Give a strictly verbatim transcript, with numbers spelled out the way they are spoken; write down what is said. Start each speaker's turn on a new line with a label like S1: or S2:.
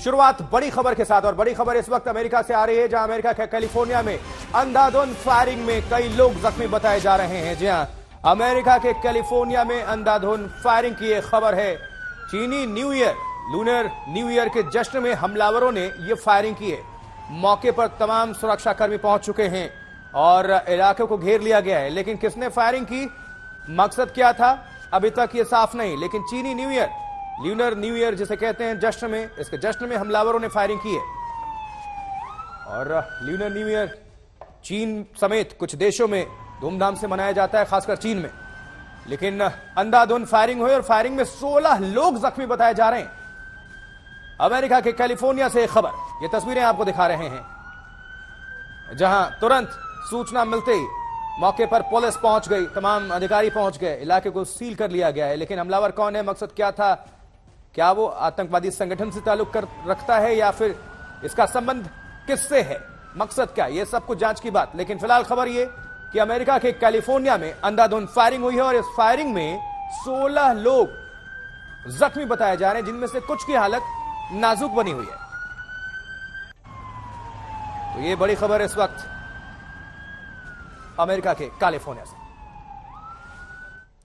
S1: शुरुआत बड़ी खबर के साथ, और बड़ी खबर इस वक्त अमेरिका से आ रही है, जहां अमेरिका के कैलिफोर्निया में अंधाधुंध फायरिंग में कई लोग जख्मी बताए जा रहे हैं। जी हां, अमेरिका के कैलिफोर्निया में अंधाधुंध फायरिंग की यह खबर है। चीनी new year, lunar new year के जश्न में हमलावरों ने यह फायरिंग की है। मौके पर तमाम सुरक्षाकर्मी पहुंच चुके हैं और इलाके को घेर लिया गया है, लेकिन किसने फायरिंग की, मकसद क्या था, अभी तक ये साफ नहीं। लेकिन चीनी new year, lunar new year जिसे कहते हैं, जश्न में, इसके जश्न में हमलावरों ने फायरिंग की है। और ल्यूनर न्यू ईयर चीन समेत कुछ देशों में धूमधाम से मनाया जाता है, खासकर चीन में। लेकिन अंधाधुंध फायरिंग हुई और फायरिंग में सोलह लोग जख्मी बताए जा रहे हैं। अमेरिका के कैलिफोर्निया से खबर, ये तस्वीरें आपको दिखा रहे हैं, जहां तुरंत सूचना मिलते ही मौके पर पुलिस पहुंच गई, तमाम अधिकारी पहुंच गए, इलाके को सील कर लिया गया है। लेकिन हमलावर कौन है, मकसद क्या था, क्या वो आतंकवादी संगठन से ताल्लुक कर रखता है या फिर इसका संबंध किससे है, मकसद क्या, ये सब कुछ जांच की बात। लेकिन फिलहाल खबर ये कि अमेरिका के कैलिफोर्निया में अंधाधुंध फायरिंग हुई है और इस फायरिंग में सोलह लोग जख्मी बताए जा रहे हैं, जिनमें से कुछ की हालत नाजुक बनी हुई है। तो ये बड़ी खबर इस वक्त अमेरिका के कैलिफोर्निया से।